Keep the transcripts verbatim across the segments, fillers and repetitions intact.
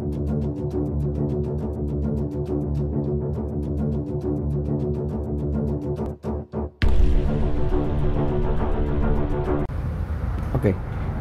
Ok.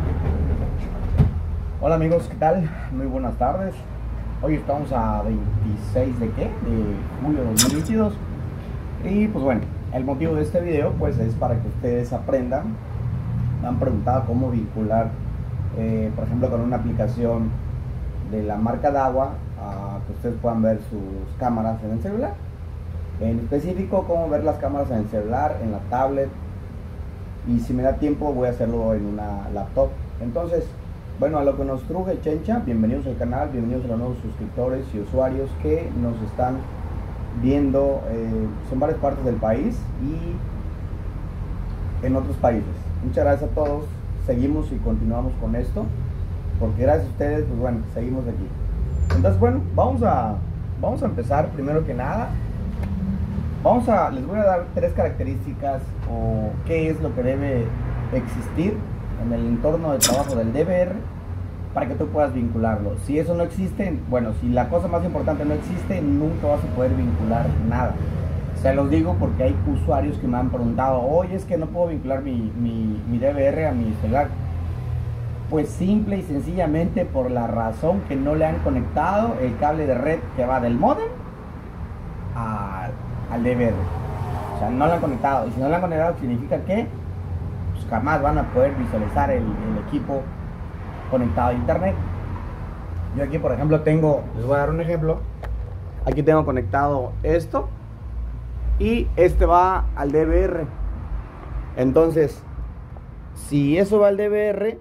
Hola amigos, ¿qué tal? Muy buenas tardes. Hoy estamos a veintiséis de qué? De julio de dos mil veintidós. Y pues bueno, el motivo de este video pues es para que ustedes aprendan. Me han preguntado cómo vincular, eh, por ejemplo, con una aplicación de la marca Dahua, a que ustedes puedan ver sus cámaras en el celular. En específico, cómo ver las cámaras en el celular, en la tablet. Y si me da tiempo voy a hacerlo en una laptop. Entonces, bueno, a lo que nos truje Chencha, bienvenidos al canal, bienvenidos a los nuevos suscriptores y usuarios que nos están viendo eh, en varias partes del país y en otros países. Muchas gracias a todos, seguimos y continuamos con esto, porque gracias a ustedes, pues bueno, seguimos aquí. Entonces, bueno, vamos a, vamos a empezar primero que nada. Vamos a, les voy a dar tres características o qué es lo que debe existir en el entorno de trabajo del D V R para que tú puedas vincularlo. Si eso no existe, bueno, si la cosa más importante no existe, nunca vas a poder vincular nada. Se los digo porque hay usuarios que me han preguntado, oye, es que no puedo vincular mi, mi, mi D V R a mi celular. Pues simple y sencillamente por la razón que no le han conectado el cable de red que va del módem a al D V R. O sea, no lo han conectado, y si no lo han conectado significa que pues, jamás van a poder visualizar el, el equipo conectado a internet. Yo aquí por ejemplo tengo, les voy a dar un ejemplo, aquí tengo conectado esto y este va al D V R. Entonces, si eso va al D V R,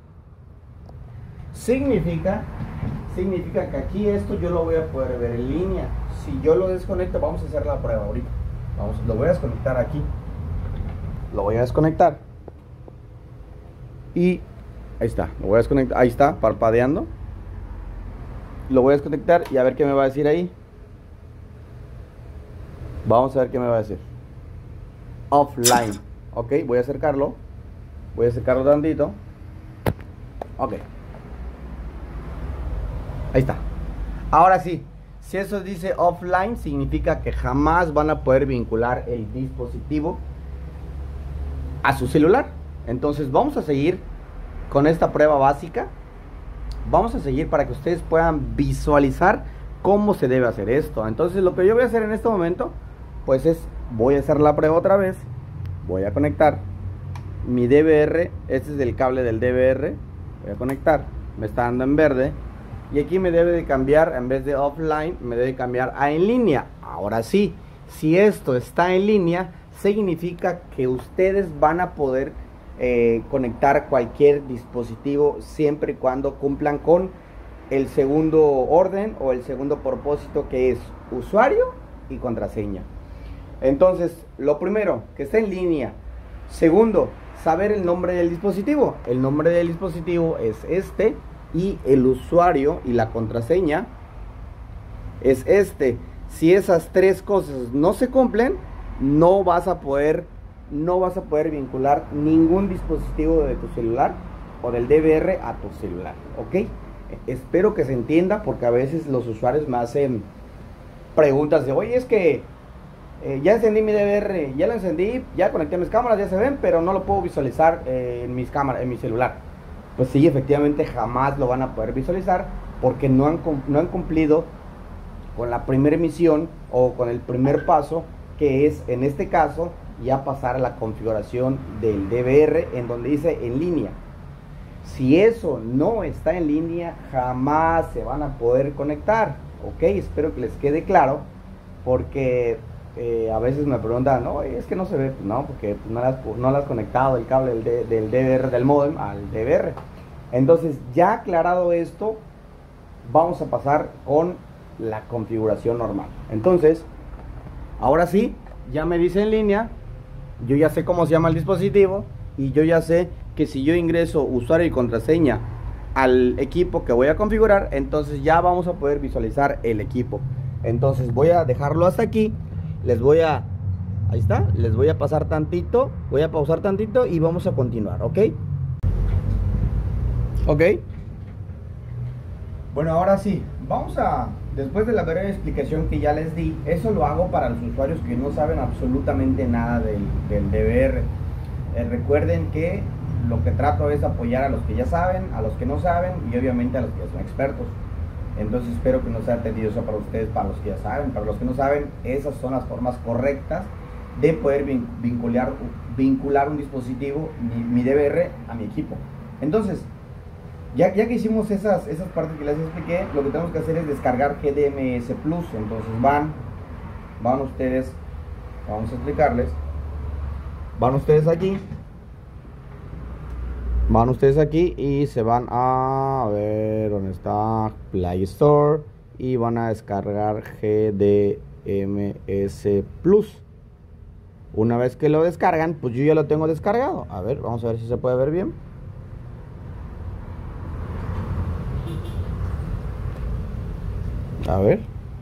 significa significa que aquí esto yo lo voy a poder ver en línea. Si yo lo desconecto, vamos a hacer la prueba ahorita. Vamos, lo voy a desconectar aquí. Lo voy a desconectar. Y ahí está, lo voy a desconectar. Ahí está, parpadeando. Lo voy a desconectar y a ver qué me va a decir ahí. Vamos a ver qué me va a decir. Offline. Ok, voy a acercarlo. Voy a acercarlo tantito. Ok. Ahí está. Ahora sí. Si eso dice offline, significa que jamás van a poder vincular el dispositivo a su celular. Entonces vamos a seguir con esta prueba básica. Vamos a seguir para que ustedes puedan visualizar cómo se debe hacer esto. Entonces lo que yo voy a hacer en este momento, pues es, voy a hacer la prueba otra vez. Voy a conectar mi D V R. Este es el cable del D V R. Voy a conectar. Me está dando en verde. Y aquí me debe de cambiar, en vez de offline, me debe cambiar a en línea. Ahora sí, si esto está en línea, significa que ustedes van a poder eh, conectar cualquier dispositivo siempre y cuando cumplan con el segundo orden o el segundo propósito, que es usuario y contraseña. Entonces, lo primero, que esté en línea. Segundo, saber el nombre del dispositivo. El nombre del dispositivo es este. Y el usuario y la contraseña es este. Si esas tres cosas no se cumplen, no vas a poder no vas a poder vincular ningún dispositivo de tu celular o del D V R a tu celular, ¿ok? Espero que se entienda, porque a veces los usuarios me hacen preguntas de, oye, es que eh, ya encendí mi D V R, ya lo encendí, ya conecté mis cámaras, ya se ven, pero no lo puedo visualizar eh, en mis cámaras, en mi celular. Pues sí, efectivamente jamás lo van a poder visualizar, porque no han, no han cumplido con la primera misión o con el primer paso, que es en este caso ya pasar a la configuración del D V R, en donde dice en línea. Si eso no está en línea, jamás se van a poder conectar, ok. Espero que les quede claro, porque eh, a veces me preguntan, no, es que no se ve. No, porque no le has, no le has conectado el cable del, D, del D V R, del modem, al D V R. Entonces, ya aclarado esto, vamos a pasar con la configuración normal. Entonces, ahora sí, ya me dice en línea, yo ya sé cómo se llama el dispositivo, y yo ya sé que si yo ingreso usuario y contraseña al equipo que voy a configurar, entonces ya vamos a poder visualizar el equipo. Entonces voy a dejarlo hasta aquí. Les voy a, ahí está, les voy a pasar tantito, voy a pausar tantito y vamos a continuar, ¿ok? Ok. Bueno, ahora sí, vamos a, después de la breve explicación que ya les di, eso lo hago para los usuarios que no saben absolutamente nada del, del D V R. Eh, recuerden que lo que trato es apoyar a los que ya saben, a los que no saben y obviamente a los que ya son expertos. Entonces espero que no sea tedioso para ustedes, para los que ya saben. Para los que no saben, esas son las formas correctas de poder vincular, vincular un dispositivo, mi, mi D V R, a mi equipo. Entonces, ya, ya que hicimos esas, esas partes que les expliqué, lo que tenemos que hacer es descargar G D M S Plus. Entonces van, van ustedes, vamos a explicarles, van ustedes aquí, van ustedes aquí y se van a, a ver dónde está Play Store y van a descargar G D M S Plus. Una vez que lo descargan, pues yo ya lo tengo descargado. A ver, vamos a ver si se puede ver bien. A ver.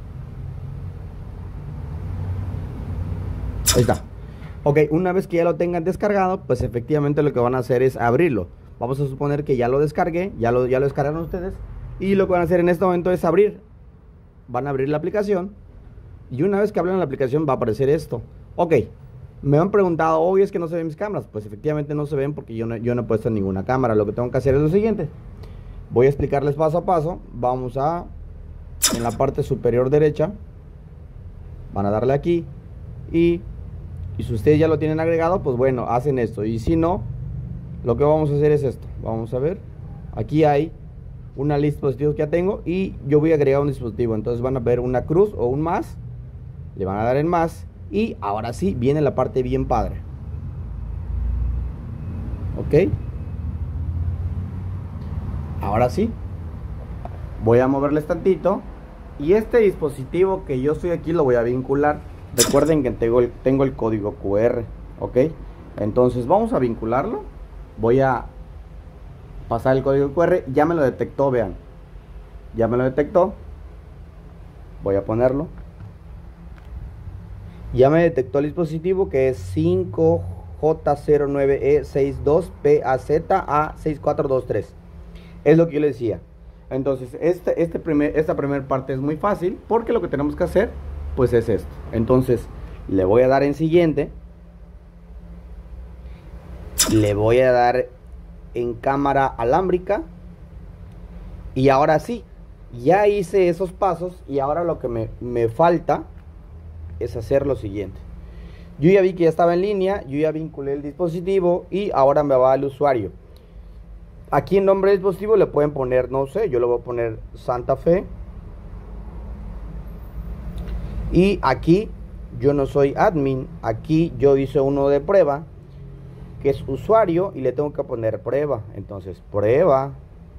Ahí está. Ok, una vez que ya lo tengan descargado, pues efectivamente lo que van a hacer es abrirlo. Vamos a suponer que ya lo descargué, ya lo, ya lo descargaron ustedes. Y lo que van a hacer en este momento es abrir. Van a abrir la aplicación. Y una vez que abran la aplicación va a aparecer esto. Ok, me han preguntado, hoy es que no se ven mis cámaras. Pues efectivamente no se ven porque yo no, yo no he puesto ninguna cámara. Lo que tengo que hacer es lo siguiente. Voy a explicarles paso a paso. Vamos a, en la parte superior derecha, van a darle aquí. Y, y si ustedes ya lo tienen agregado, pues bueno, hacen esto. Y si no, lo que vamos a hacer es esto. Vamos a ver. Aquí hay una lista de dispositivos que ya tengo y yo voy a agregar un dispositivo. Entonces van a ver una cruz o un más. Le van a dar en más. Y ahora sí, viene la parte bien padre. Ok. Ahora sí. Voy a moverles tantito. Y este dispositivo que yo estoy aquí lo voy a vincular. Recuerden que tengo el, tengo el código Q R. Ok. Entonces vamos a vincularlo. Voy a pasar el código Q R. Ya me lo detectó, vean. Ya me lo detectó. Voy a ponerlo. Ya me detectó el dispositivo, que es cinco J cero nueve E sesenta y dos P A Z A seis cuatro dos tres. Es lo que yo le decía. Entonces este, este primer, esta primera parte es muy fácil, porque lo que tenemos que hacer pues es esto. Entonces le voy a dar en siguiente. Le voy a dar en cámara alámbrica. Y ahora sí, ya hice esos pasos. Y ahora lo que me, me falta es hacer lo siguiente. Yo ya vi que ya estaba en línea, yo ya vinculé el dispositivo y ahora me va al usuario. Aquí en nombre del dispositivo le pueden poner, no sé, yo le voy a poner Santa Fe. Y aquí yo no soy admin, aquí yo hice uno de prueba, que es usuario, y le tengo que poner prueba. Entonces prueba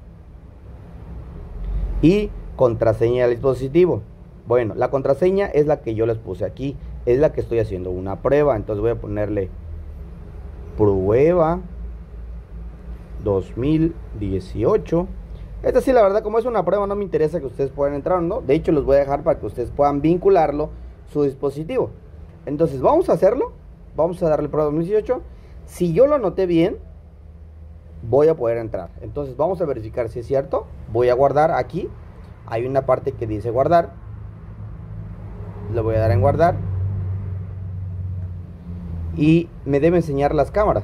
y contraseña del dispositivo. Bueno, la contraseña es la que yo les puse aquí, es la que estoy haciendo una prueba. Entonces voy a ponerle prueba dos mil dieciocho. Esta sí, la verdad, como es una prueba, no me interesa que ustedes puedan entrar, ¿no? De hecho, los voy a dejar para que ustedes puedan vincularlo su dispositivo. Entonces vamos a hacerlo. Vamos a darle prueba dos mil dieciocho. Si yo lo anoté bien, voy a poder entrar. Entonces vamos a verificar si es cierto. Voy a guardar aquí. Hay una parte que dice guardar. Le voy a dar en guardar. Y me debe enseñar las cámaras.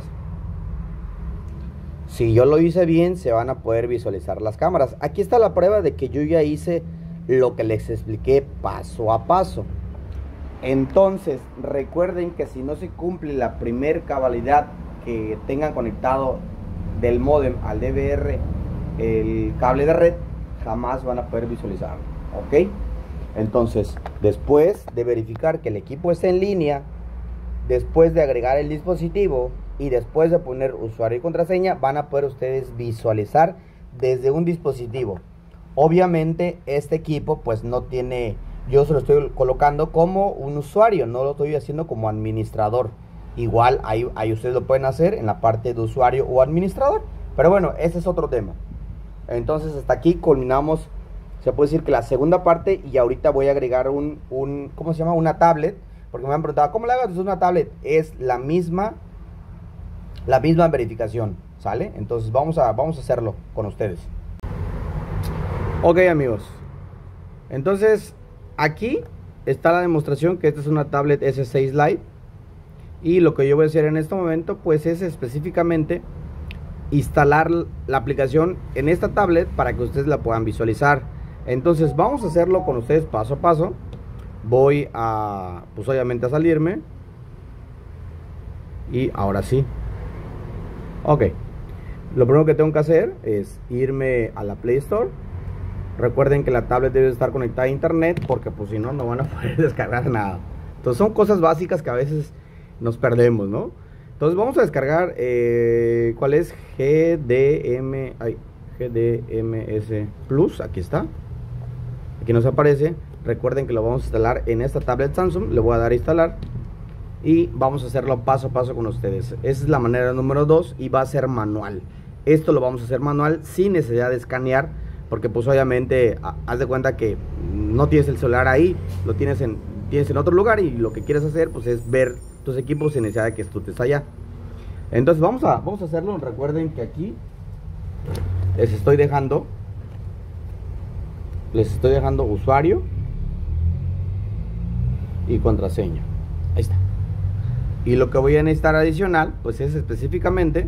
Si yo lo hice bien, se van a poder visualizar las cámaras. Aquí está la prueba de que yo ya hice lo que les expliqué paso a paso. Entonces, recuerden que si no se cumple la primer cabalidad que tengan conectado del módem al D V R, el cable de red, jamás van a poder visualizarlo. ¿Ok? Entonces, después de verificar que el equipo esté en línea, después de agregar el dispositivo y después de poner usuario y contraseña, van a poder ustedes visualizar desde un dispositivo. Obviamente este equipo pues no tiene, yo se lo estoy colocando como un usuario, no lo estoy haciendo como administrador. Igual ahí, ahí ustedes lo pueden hacer en la parte de usuario o administrador, pero bueno, ese es otro tema. Entonces hasta aquí culminamos, se puede decir que la segunda parte, y ahorita voy a agregar un, un ¿cómo se llama? Una tablet, porque me han preguntado, ¿cómo le hago desde una tablet? Es la misma, la misma verificación, ¿sale? Entonces vamos a, vamos a hacerlo con ustedes. Ok, amigos, entonces aquí está la demostración que esta es una tablet ese seis Lite. Y lo que yo voy a hacer en este momento pues es específicamente instalar la aplicación en esta tablet para que ustedes la puedan visualizar. Entonces vamos a hacerlo con ustedes paso a paso. Voy a, pues obviamente a salirme. Y ahora sí. Ok. Lo primero que tengo que hacer es irme a la Play Store. Recuerden que la tablet debe estar conectada a internet, porque pues si no, no van a poder descargar nada. Entonces son cosas básicas que a veces nos perdemos, ¿no? Entonces vamos a descargar eh, ¿cuál es? G D M, ay, G D M S Plus, aquí está. Aquí nos aparece. Recuerden que lo vamos a instalar en esta tablet Samsung. Le voy a dar a instalar y vamos a hacerlo paso a paso con ustedes. Esa es la manera número dos y va a ser manual. Esto lo vamos a hacer manual sin necesidad de escanear, porque pues obviamente haz de cuenta que no tienes el celular ahí, lo tienes en, tienes en otro lugar, y lo que quieres hacer pues es ver tus equipos sin necesidad de que tú estés allá. Entonces vamos a, vamos a hacerlo. Recuerden que aquí les estoy dejando les estoy dejando usuario y contraseña. Ahí está. Y lo que voy a necesitar adicional pues es específicamente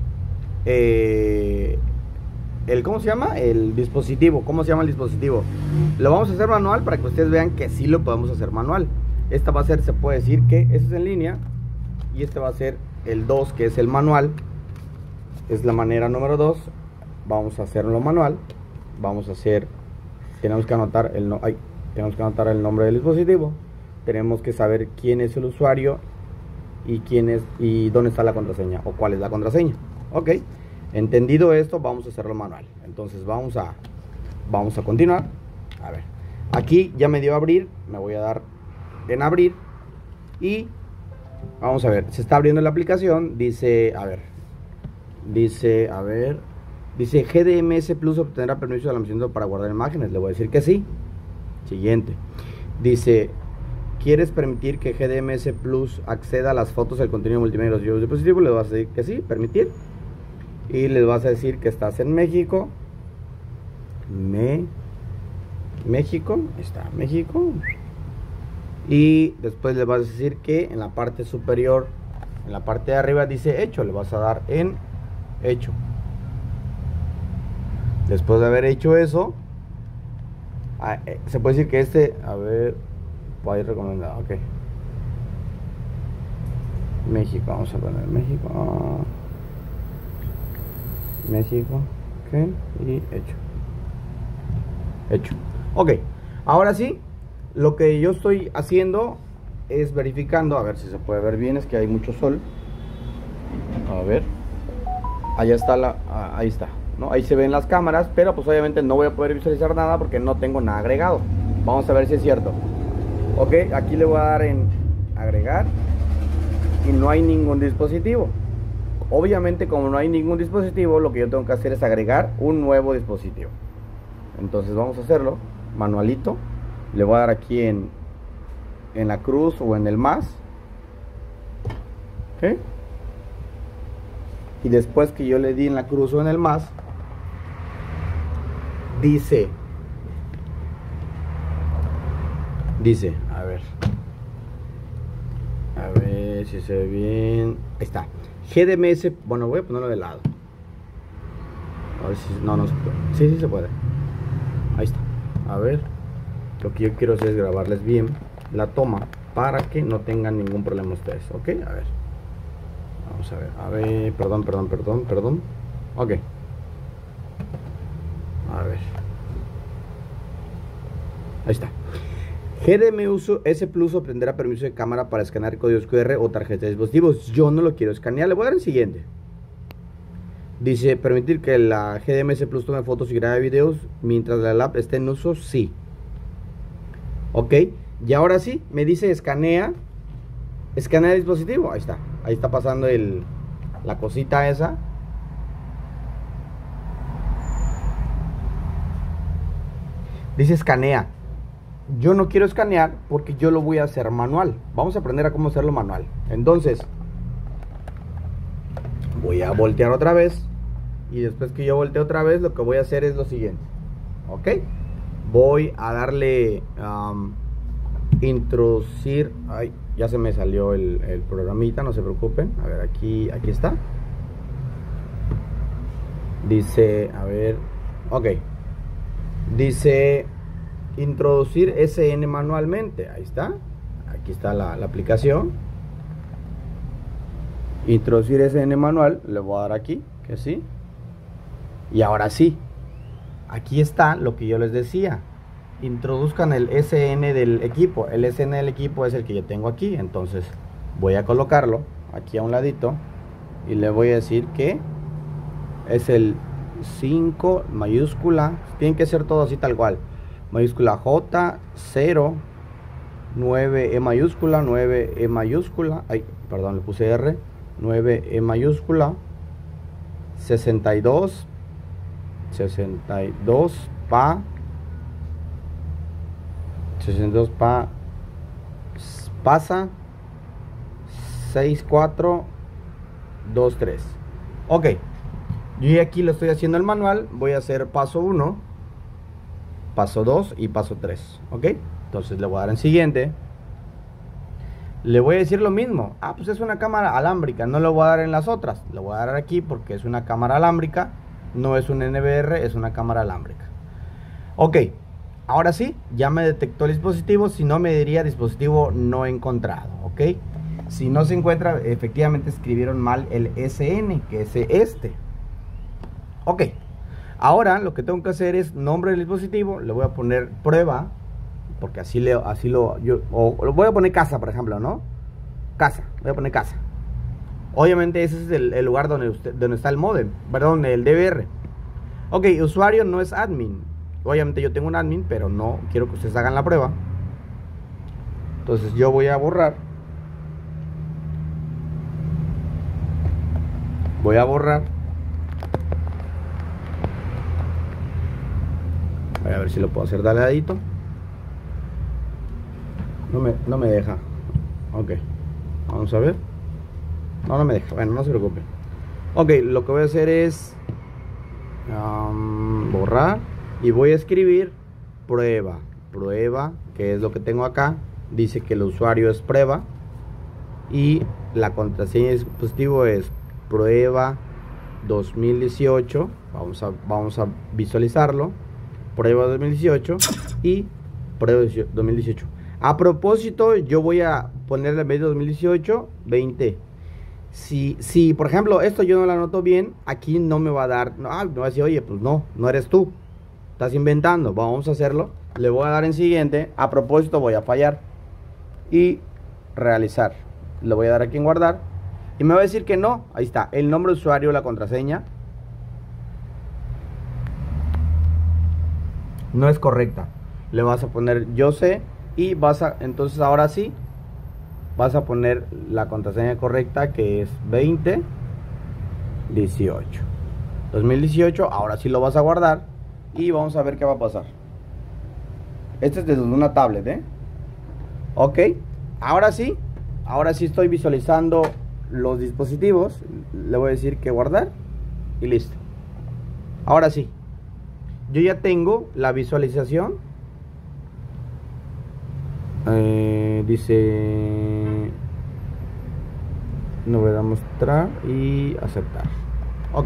eh, el, ¿cómo se llama? El dispositivo. ¿Cómo se llama el dispositivo? Lo vamos a hacer manual para que ustedes vean que sí lo podemos hacer manual. Esta va a ser, se puede decir que este es en línea, y este va a ser el dos, que es el manual. Es la manera número dos. Vamos a hacerlo manual. Vamos a hacer, tenemos que anotar el no, ay, tenemos que anotar el nombre del dispositivo. Tenemos que saber quién es el usuario y quién es y dónde está la contraseña, o cuál es la contraseña. Ok, entendido esto, vamos a hacerlo manual. Entonces vamos a vamos a continuar. A ver, aquí ya me dio a abrir. Me voy a dar en abrir y vamos a ver, se está abriendo la aplicación. Dice, a ver, dice, a ver, dice G D M S Plus obtendrá permiso de almacenamiento para guardar imágenes. Le voy a decir que sí. Siguiente. Dice, ¿quieres permitir que G D M S Plus acceda a las fotos, el contenido multimedia de los dispositivos? Le vas a decir que sí, permitir. Y les vas a decir que estás en México. Me, México, está México. Y después le vas a decir que en la parte superior, en la parte de arriba dice hecho. Le vas a dar en hecho. Después de haber hecho eso, se puede decir que este, a ver, país recomendado, ok. México, vamos a poner México. México, ok, y hecho. Hecho. Ok, ahora sí. Lo que yo estoy haciendo es verificando, a ver si se puede ver bien, es que hay mucho sol. A ver, allá está la, ahí está, ¿no? Ahí se ven las cámaras, pero pues obviamente no voy a poder visualizar nada porque no tengo nada agregado. Vamos a ver si es cierto. Ok, aquí le voy a dar en agregar y no hay ningún dispositivo. Obviamente, como no hay ningún dispositivo, lo que yo tengo que hacer es agregar un nuevo dispositivo. Entonces vamos a hacerlo manualito. Le voy a dar aquí en, en la cruz o en el más. ¿Okay? Y después que yo le di en la cruz o en el más, dice, dice, a ver, a ver si se ve bien. Ahí está, G D M S, bueno, voy a ponerlo de lado. A ver si, no, no se puede. Sí, sí se puede. Ahí está, a ver. Lo que yo quiero hacer es grabarles bien la toma para que no tengan ningún problema ustedes, ¿ok? A ver, vamos a ver, a ver, perdón, perdón, perdón, perdón. Ok, a ver, ahí está. G D M S Plus obtendrá permiso de cámara para escanear códigos Q R o tarjetas de dispositivos. Yo no lo quiero escanear, le voy a dar el siguiente. Dice, permitir que la G D M S Plus tome fotos y grabe videos mientras la app esté en uso, sí. Ok, y ahora sí, me dice escanea, escanea el dispositivo. Ahí está, ahí está pasando el, la cosita esa. Dice escanea. Yo no quiero escanear porque yo lo voy a hacer manual. Vamos a aprender a cómo hacerlo manual. Entonces, voy a voltear otra vez. Y después que yo voltee otra vez, lo que voy a hacer es lo siguiente. ¿ok? Voy a darle um, introducir. Ay, ya se me salió el, el programita, no se preocupen. A ver, aquí, aquí está. Dice, a ver, ok. Dice introducir S N manualmente. Ahí está. Aquí está la, la aplicación. Introducir S N manual. Le voy a dar aquí, que sí. Y ahora sí. Aquí está lo que yo les decía. Introduzcan el S N del equipo. El S N del equipo es el que yo tengo aquí. Entonces voy a colocarlo aquí a un ladito. Y le voy a decir que es el cinco mayúscula. Tienen que ser todo así tal cual. Mayúscula J, cero, nueve E mayúscula, nueve E mayúscula. Ay, perdón, le puse R. nueve E mayúscula. sesenta y dos. sesenta y dos pa. sesenta y dos pa. Pasa. seis cuatro dos tres. Ok. Yo ya aquí lo estoy haciendo el manual. Voy a hacer paso uno, paso dos y paso tres. Ok. Entonces le voy a dar en siguiente. Le voy a decir lo mismo. Ah, pues es una cámara alámbrica. No le voy a dar en las otras. Le voy a dar aquí porque es una cámara alámbrica. No es un N V R, es una cámara alámbrica. Ok. Ahora sí, ya me detectó el dispositivo. Si no, me diría dispositivo no encontrado. Ok. Si no se encuentra, efectivamente escribieron mal el S N, que es este. Ok. Ahora lo que tengo que hacer es nombre del dispositivo. Le voy a poner prueba. Porque así, le, así lo... Yo, o lo voy a poner casa, por ejemplo, ¿no? Casa. Voy a poner casa. Obviamente ese es el, el lugar donde, usted, donde está el modem. Perdón, el D V R. Ok, usuario no es admin. Obviamente yo tengo un admin, pero no quiero que ustedes hagan la prueba. Entonces yo voy a borrar. Voy a borrar. Voy a ver si lo puedo hacer de ladito. No me, no me deja. Ok. Vamos a ver. No, no me deja. Bueno, no se preocupe. Ok, lo que voy a hacer es um, borrar. Y voy a escribir prueba. Prueba, que es lo que tengo acá. Dice que el usuario es prueba. Y la contraseña del dispositivo es prueba dos mil dieciocho. Vamos a, vamos a visualizarlo. Prueba dos mil dieciocho y prueba dos mil dieciocho. A propósito, yo voy a ponerle en vez de dos mil dieciocho, veinte. Si, si, por ejemplo, esto yo no lo anoto bien, aquí no me va a dar, no, ah, me va a decir, oye, pues no, no eres tú, estás inventando. Vamos a hacerlo. Le voy a dar en siguiente. A propósito, voy a fallar y realizar. Le voy a dar aquí en guardar y me va a decir que no. Ahí está, el nombre de usuario, la contraseña no es correcta. Le vas a poner yo sé y vas a, entonces ahora sí vas a poner la contraseña correcta, que es veinte dieciocho dos mil dieciocho. Ahora sí lo vas a guardar y vamos a ver qué va a pasar. Este es desde una tablet, ¿eh? Ok, ahora sí, ahora sí estoy visualizando los dispositivos. Le voy a decir que guardar y listo. Ahora sí, yo ya tengo la visualización. Eh, dice no voy a mostrar y aceptar. Ok.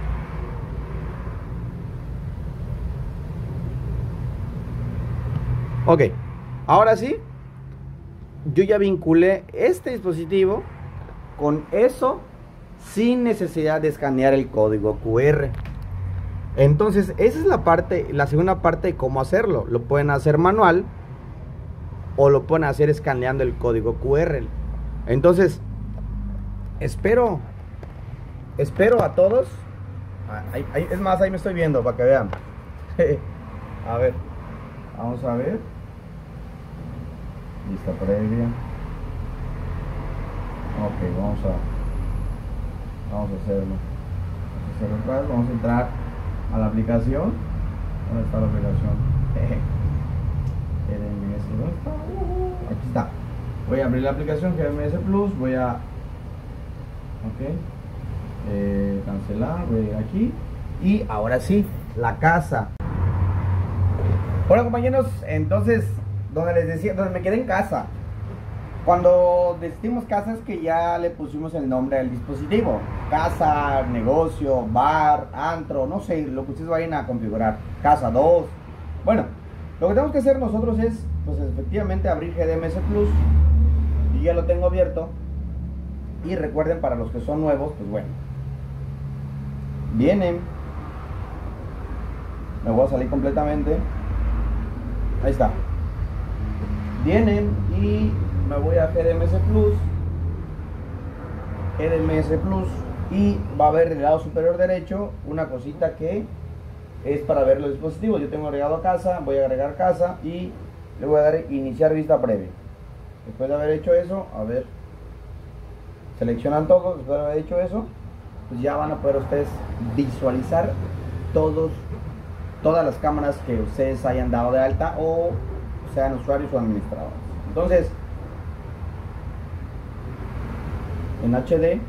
Ok. Ahora sí, yo ya vinculé este dispositivo con eso sin necesidad de escanear el código Q R. Entonces, esa es la parte, la segunda parte de cómo hacerlo. Lo pueden hacer manual o lo pueden hacer escaneando el código Q R. Entonces, espero, espero a todos. Ahí, ahí, es más, ahí me estoy viendo para que vean. A ver, vamos a ver. Lista previa. Ok, vamos a, vamos a hacerlo. Vamos a hacerlo atrás. Vamos a entrar a la aplicación. ¿Dónde está la aplicación? G M S, ¿dónde está? Uh, aquí está. Voy a abrir la aplicación G M S Plus. Voy a ok, eh, cancelar. Voy a ir aquí y ahora sí, la casa. Bueno, compañeros, entonces, donde les decía, donde me quedé en casa. Cuando decidimos casa es que ya le pusimos el nombre al dispositivo. Casa, negocio, bar, antro, no sé, lo que ustedes vayan a configurar. Casa dos. Bueno, lo que tenemos que hacer nosotros es, pues efectivamente, abrir G D M S Plus. Y ya lo tengo abierto. Y recuerden, para los que son nuevos, pues bueno. Vienen. Me voy a salir completamente. Ahí está. Vienen y me voy a G D M S Plus. G D M S Plus. Y va a haber del lado superior derecho una cosita que es para ver los dispositivos. Yo tengo agregado a casa. Voy a agregar casa y le voy a dar iniciar vista previa. Después de haber hecho eso, a ver. Seleccionan todo. Después de haber hecho eso, pues ya van a poder ustedes visualizar todos todas las cámaras que ustedes hayan dado de alta o sean usuarios o administradores. Entonces, en H D,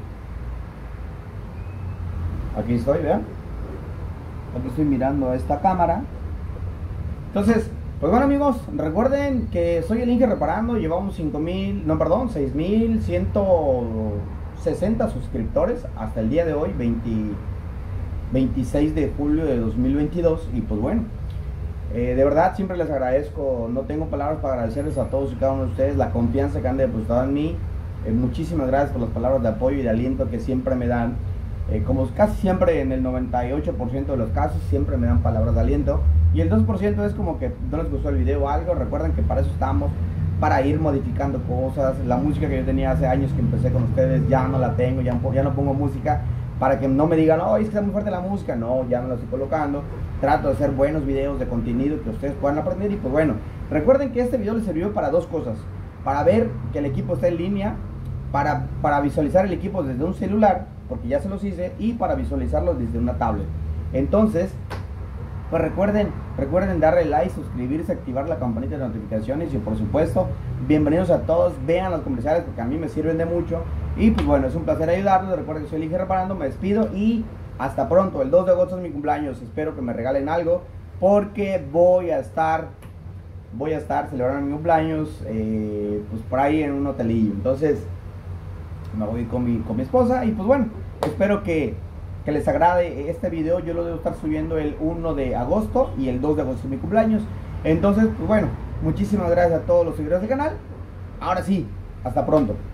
aquí estoy, vean, aquí estoy mirando esta cámara. Entonces, pues bueno, amigos, recuerden que soy el Inge Reparando. Llevamos cinco mil, no, perdón, seis mil ciento sesenta suscriptores hasta el día de hoy, veintiséis de julio de dos mil veintidós. Y pues bueno, eh, de verdad siempre les agradezco. No tengo palabras para agradecerles a todos y cada uno de ustedes la confianza que han depositado en mí. Eh, muchísimas gracias por las palabras de apoyo y de aliento que siempre me dan. Eh, como casi siempre, en el noventa y ocho por ciento de los casos, siempre me dan palabras de aliento. Y el dos por ciento es como que no les gustó el video o algo. Recuerden que para eso estamos, para ir modificando cosas. La música que yo tenía hace años que empecé con ustedes, ya no la tengo, ya, ya no pongo música. Para que no me digan, oh, es que está muy fuerte la música. No, ya no la estoy colocando. Trato de hacer buenos videos de contenido que ustedes puedan aprender. Y pues bueno, recuerden que este video les sirvió para dos cosas. Para ver que el equipo está en línea. Para, para visualizar el equipo desde un celular, porque ya se los hice. Y para visualizarlo desde una tablet. Entonces, pues recuerden, recuerden darle like, suscribirse, activar la campanita de notificaciones. Y por supuesto, bienvenidos a todos. Vean los comerciales porque a mí me sirven de mucho. Y pues bueno, es un placer ayudarlos. Recuerden que soy el Inge Reparando, me despido y hasta pronto. El dos de agosto es mi cumpleaños. Espero que me regalen algo porque voy a estar Voy a estar celebrando mi cumpleaños eh, pues por ahí en un hotelillo. Entonces me voy con mi, con mi esposa. Y pues bueno, espero que, que les agrade este video. Yo lo debo estar subiendo el uno de agosto y el dos de agosto es mi cumpleaños. Entonces pues bueno, muchísimas gracias a todos los seguidores del canal. Ahora sí, hasta pronto.